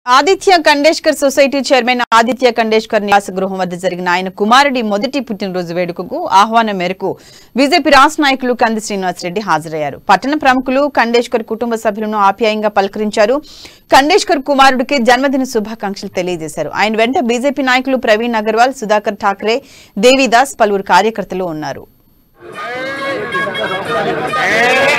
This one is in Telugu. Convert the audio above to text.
ఆదిత్య కండేష్కర్ సొసైటీ చైర్మన్ ఆదిత్య కండేష్కర్ నివాస గృహం వద్ద జరిగిన ఆయన కుమారుడి మొదటి పుట్టినరోజు వేడుకకు ఆహ్వానం మేరకు బీజేపీ రాష్ట్ర నాయకులు కంది శ్రీనివాసరెడ్డి హాజరయ్యారు. పట్టణ ప్రముఖులు కండేష్కర్ కుటుంబ సభ్యులను ఆప్యాయంగా పలకరించారు. కండేష్కర్ కుమారుడికి జన్మదిన శుభాకాంక్షలు తెలియజేశారు. ఆయన వెంట బీజేపీ నాయకులు ప్రవీణ్ అగర్వాల్, సుధాకర్ ఠాక్రే, దేవిదాస్, పలువురు కార్యకర్తలు ఉన్నారు.